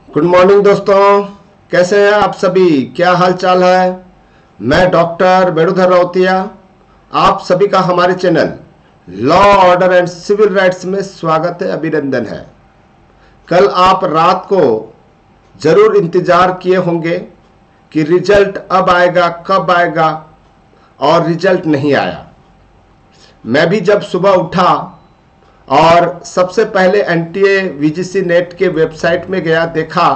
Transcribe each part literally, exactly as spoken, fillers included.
Good morning दोस्तों, कैसे हैं आप सभी? क्या हाल चाल है? मैं डॉक्टर वेणुधर रौतिया आप सभी का हमारे channel law order and civil rights में स्वागत है, अभिनंदन है। कल आप रात को जरूर इंतजार किए होंगे कि रिजल्ट अब आएगा, कब आएगा, और रिजल्ट नहीं आया। मैं भी जब सुबह उठा और सबसे पहले एनटीए वीजीसी नेट के वेबसाइट में गया, देखा,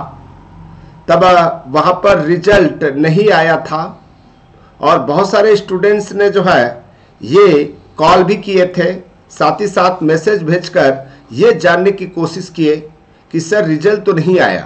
तब वहां पर रिजल्ट नहीं आया था। और बहुत सारे स्टूडेंट्स ने जो है ये कॉल भी किए थे, साथ ही साथ मैसेज भेजकर ये जानने की कोशिश किए कि सर रिजल्ट तो नहीं आया।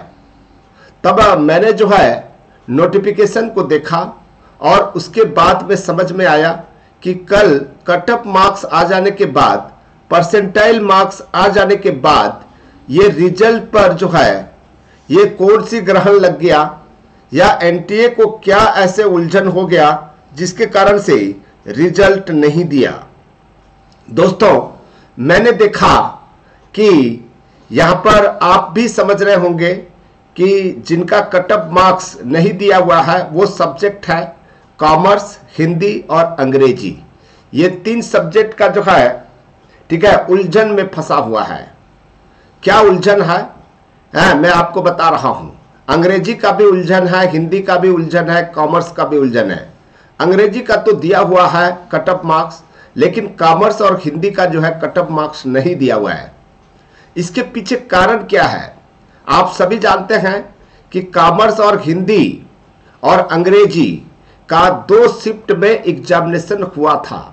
तब मैंने जो है नोटिफिकेशन को देखा और उसके बाद में समझ में आया कि कल कट ऑफ मार्क्स आ जाने के बाद, परसेंटाइल मार्क्स आ जाने के बाद ये रिजल्ट पर जो है ये कौन सी ग्रहण लग गया या एनटीए को क्या ऐसे उलझन हो गया जिसके कारण से रिजल्ट नहीं दिया। दोस्तों, मैंने देखा कि यहां पर आप भी समझ रहे होंगे कि जिनका कट ऑफ मार्क्स नहीं दिया हुआ है वो सब्जेक्ट है कॉमर्स, हिंदी और अंग्रेजी। ये तीन सब्जेक्ट का जो है, ठीक है, उलझन में फंसा हुआ है। क्या उलझन है, है मैं आपको बता रहा हूं। अंग्रेजी का भी उलझन है, हिंदी का भी उलझन है, कॉमर्स का भी उलझन है। अंग्रेजी का तो दिया हुआ है कट ऑफ मार्क्स, लेकिन कॉमर्स और हिंदी का जो है कट ऑफ मार्क्स नहीं दिया हुआ है। इसके पीछे कारण क्या है? आप सभी जानते हैं कि कॉमर्स और हिंदी और अंग्रेजी का दो शिफ्ट में एग्जामिनेशन हुआ था।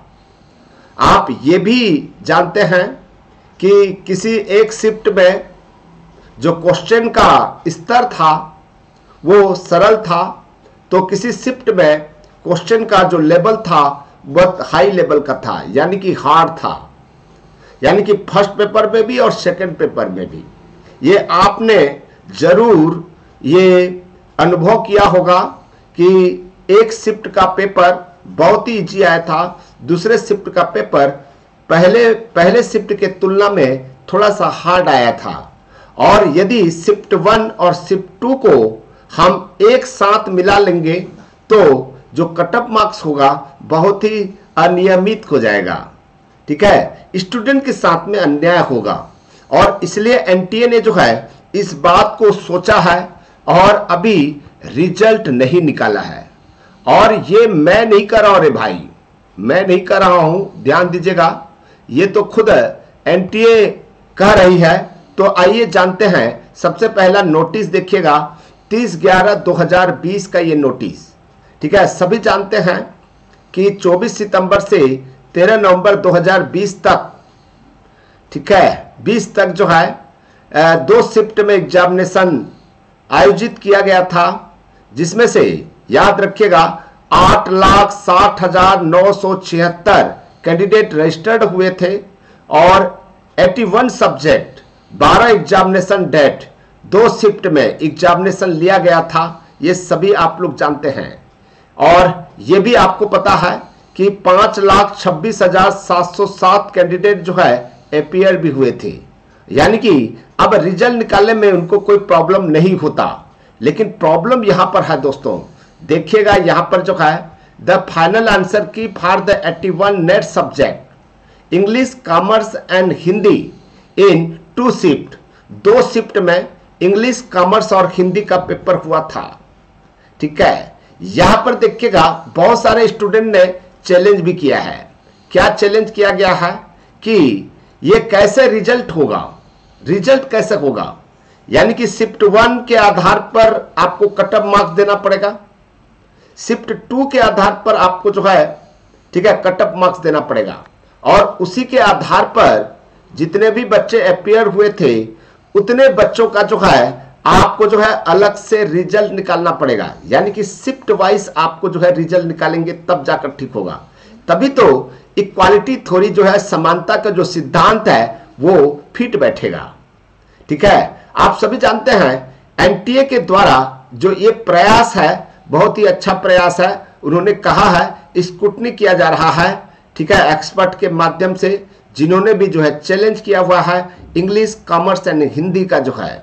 आप ये भी जानते हैं कि किसी एक शिफ्ट में जो क्वेश्चन का स्तर था वो सरल था, तो किसी शिफ्ट में क्वेश्चन का जो लेवल था बहुत हाई लेवल का था, यानी कि हार्ड था। यानी कि फर्स्ट पेपर में भी और सेकंड पेपर में भी ये आपने जरूर ये अनुभव किया होगा कि एक शिफ्ट का पेपर बहुत ही इजी आया था, दूसरे शिफ्ट का पेपर पहले पहले शिफ्ट के तुलना में थोड़ा सा हार्ड आया था। और यदि शिफ्ट वन और शिफ्ट टू को हम एक साथ मिला लेंगे तो जो कट ऑफ मार्क्स होगा बहुत ही अनियमित हो जाएगा, ठीक है, स्टूडेंट के साथ में अन्याय होगा। और इसलिए एनटीए ने जो है इस बात को सोचा है और अभी रिजल्ट नहीं निकाला है। और ये मैं नहीं कर रहा हूं रे भाई, मैं नहीं कर रहा हूं, ध्यान दीजिएगा, ये तो खुद एनटीए कह रही है। तो आइए जानते हैं। सबसे पहला नोटिस देखिएगा, तीस ग्यारह दो हजार बीस का ये नोटिस, ठीक है। सभी जानते हैं कि चौबीस सितंबर से तेरह नवंबर दो हजार बीस तक, ठीक है, बीस तक जो है दो शिफ्ट में एग्जामिनेशन आयोजित किया गया था, जिसमें से याद रखिएगा आठ लाख साठ हजार नौ सौ छिहत्तर कैंडिडेट रजिस्टर्ड हुए थे और इक्यासी सब्जेक्ट, बारह एग्जामिनेशन डेट, दो शिफ्ट में एग्जामिनेशन लिया गया था। ये सभी आप लोग जानते हैं। और ये भी आपको पता है कि पांच लाख छब्बीस हजार सात सौ सात कैंडिडेट जो है अपीयर भी हुए थे। यानी कि अब रिजल्ट निकालने में उनको कोई प्रॉब्लम नहीं होता। लेकिन प्रॉब्लम यहां पर है दोस्तों, देखिएगा यहां पर जो है the final answer key for the इक्यासी NET subject English, commerce and Hindi in two shift, दो शिफ्ट में इंग्लिश, कॉमर्स और हिंदी का पेपर हुआ था, ठीक है। यहां पर देखिएगा बहुत सारे स्टूडेंट ने चैलेंज भी किया है। क्या चैलेंज किया गया है कि ये कैसे रिजल्ट होगा, रिजल्ट कैसे होगा, यानी कि शिफ्ट वन के आधार पर आपको कट ऑफ मार्क्स देना पड़ेगा, शिफ्ट टू के आधार पर आपको जो है, ठीक है, कट ऑफ मार्क्स देना पड़ेगा। और उसी के आधार पर जितने भी बच्चे अपीयर हुए थे उतने बच्चों का जो है आपको जो है अलग से रिजल्ट निकालना पड़ेगा। यानी कि शिफ्ट वाइज आपको जो है रिजल्ट निकालेंगे तब जाकर ठीक होगा। तभी तो इक्वालिटी थ्योरी जो है, समानता का जो सिद्धांत है वो फिट बैठेगा, ठीक है। आप सभी जानते हैं एनटीए के द्वारा जो ये प्रयास है बहुत ही अच्छा प्रयास है। उन्होंने कहा है स्क्रूटनी किया जा रहा है, ठीक है, एक्सपर्ट के माध्यम से, जिन्होंने भी जो है चैलेंज किया हुआ है इंग्लिश, कॉमर्स एंड हिंदी का जो है।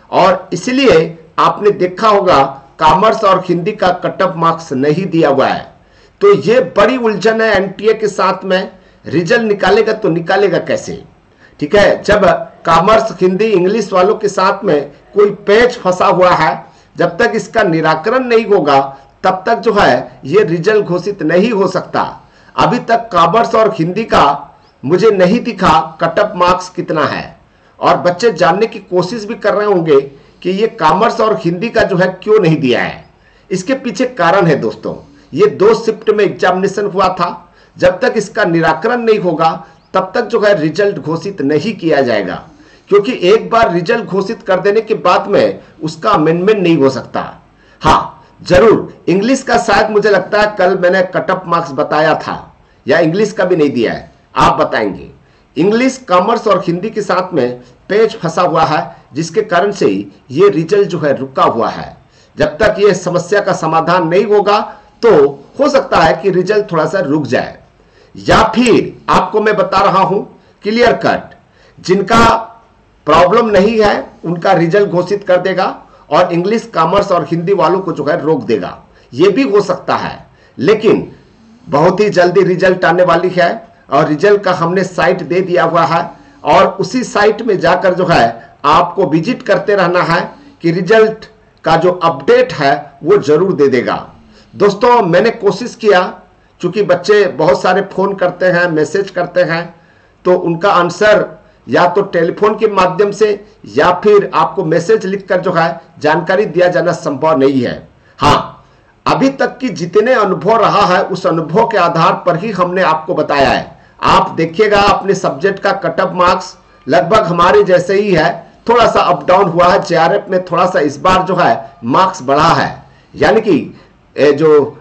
और इसलिए आपने देखा होगा कॉमर्स और हिंदी का कट ऑफ मार्क्स नहीं दिया हुआ है। तो ये बड़ी उलझन है एनटीए के साथ में। रिजल्ट निकालेगा तो निकालेगा कैसे? ठीक है, जब कॉमर्स हिंदी इंग्लिश वालों के साथ में कोई पेच फंसा हुआ है, जब तक इसका निराकरण नहीं होगा तब तक जो है ये रिजल्ट घोषित नहीं हो सकता। अभी तक कॉमर्स और हिंदी का मुझे नहीं दिखा कट ऑफ मार्क्स कितना है, और बच्चे जानने की कोशिश भी कर रहे होंगे कि ये कॉमर्स और हिंदी का जो है क्यों नहीं दिया है। इसके पीछे कारण है दोस्तों, ये दो शिफ्ट में एग्जामिनेशन हुआ था। जब तक इसका निराकरण नहीं होगा तब तक जो है रिजल्ट घोषित नहीं किया जाएगा, क्योंकि एक बार रिजल्ट घोषित कर देने के बाद में उसका अमेंडमेंट नहीं हो सकता। हाँ जरूर, इंग्लिश का शायद मुझे लगता है कल मैंने कट ऑफ मार्क्स बताया था, या इंग्लिश का भी नहीं दिया है, आप बताएंगे। इंग्लिश, कॉमर्स और हिंदी के साथ में पेच फंसा हुआ है, जिसके कारण से ये रिजल्ट जो है रुका हुआ है। जब तक ये समस्या का समाधान नहीं होगा तो हो सकता है कि रिजल्ट थोड़ा सा रुक जाए, या फिर आपको मैं बता रहा हूं क्लियर कट, जिनका प्रॉब्लम नहीं है उनका रिजल्ट घोषित कर देगा और इंग्लिश, कॉमर्स और हिंदी वालों को जो है रोक देगा। यह भी हो सकता है, लेकिन बहुत ही जल्दी रिजल्ट आने वाली है और रिजल्ट का हमने साइट दे दिया हुआ है, और उसी साइट में जाकर जो है आपको विजिट करते रहना है कि रिजल्ट का जो अपडेट है वो जरूर दे देगा। दोस्तों मैंने कोशिश किया, चूंकि बच्चे बहुत सारे फोन करते हैं, मैसेज करते हैं, तो उनका आंसर या तो टेलीफोन के माध्यम से या फिर आपको मैसेज लिखकर जो है जानकारी दिया जाना संभव नहीं है। हाँ, अभी तक की जितने अनुभव रहा है उस अनुभव के आधार पर ही हमने आपको बताया है। आप देखिएगा अपने सब्जेक्ट का कट ऑफ मार्क्स लगभग हमारे जैसे ही है, थोड़ा सा अप डाउन हुआ है। जेआरएफ में थोड़ा सा इस बार जो है मार्क्स बढ़ा है, यानी कि जो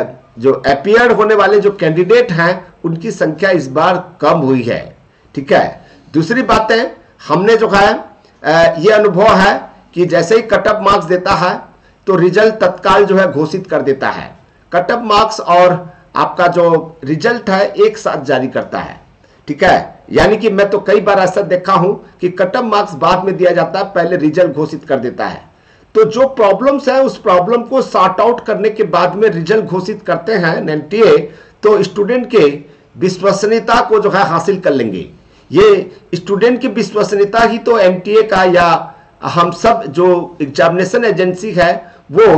जो अपीयर होने वाले जो कैंडिडेट हैं उनकी संख्या इस बार कम हुई है। ठीक है, दूसरी बात है, हमने जो है ये अनुभव है कि जैसे ही कट ऑफ मार्क्स देता है तो रिजल्ट तत्काल जो है घोषित कर देता है। कट ऑफ मार्क्स और आपका जो रिजल्ट है एक साथ जारी करता है। ठीक है, यानी कि मैं तो कई बार ऐसा देखा हूं कि कट ऑफ मार्क्स बाद में दिया जाता है, पहले रिजल्ट घोषित कर देता है। तो जो प्रॉब्लम्स है उस प्रॉब्लम को सॉर्ट आउट करने के बाद में रिजल्ट घोषित करते हैं एनटीए, तो स्टूडेंट के विश्वसनीयता को जो है हासिल कर लेंगे। ये स्टूडेंट की विश्वसनीयता ही तो एनटीए का या हम सब जो एग्जामिनेशन एजेंसी है वो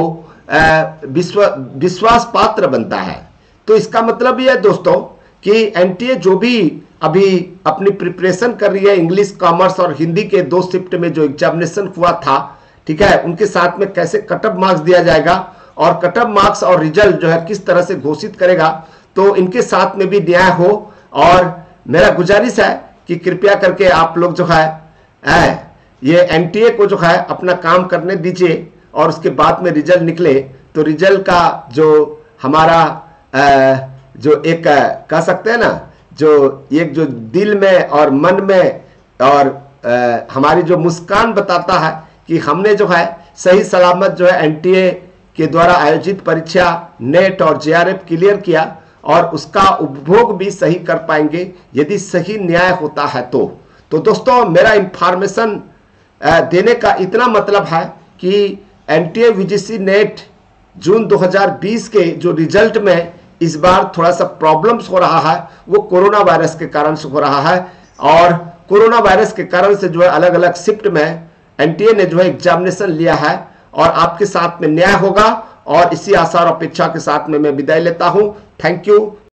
विश्व विश्वास पात्र बनता है। तो इसका मतलब ये है दोस्तों कि एनटीए जो भी अभी अपनी प्रिपरेशन कर रही है, इंग्लिश, कॉमर्स और हिंदी के दो शिफ्ट में जो एग्जामिनेशन हुआ था, ठीक है, उनके साथ में कैसे कट ऑफ मार्क्स दिया जाएगा और कट ऑफ मार्क्स और रिजल्ट जो है किस तरह से घोषित करेगा, तो इनके साथ में भी न्याय हो। और मेरा गुजारिश है कि कृपया करके आप लोग जो है ए, ये एनटीए को जो है अपना काम करने दीजिए, और उसके बाद में रिजल्ट निकले तो रिजल्ट का जो हमारा ए, जो एक कह सकते हैं ना, जो एक जो दिल में और मन में और ए, हमारी जो मुस्कान बताता है कि हमने जो है सही सलामत जो है एनटीए के द्वारा आयोजित परीक्षा नेट और जेआरएफ क्लियर किया, और उसका उपभोग भी सही कर पाएंगे यदि सही न्याय होता है तो। तो दोस्तों मेरा इंफॉर्मेशन देने का इतना मतलब है कि एनटीए वीजीसी नेट जून दो हज़ार बीस के जो रिजल्ट में इस बार थोड़ा सा प्रॉब्लम्स हो रहा है, वो कोरोना वायरस के कारण से हो रहा है, और कोरोना वायरस के कारण से जो है अलग अलग शिफ्ट में एनटीए ने जो है एग्जामिनेशन लिया है, और आपके साथ में न्याय होगा। और इसी आशा और अपेक्षा के साथ में मैं विदाई लेता हूं। Thank you.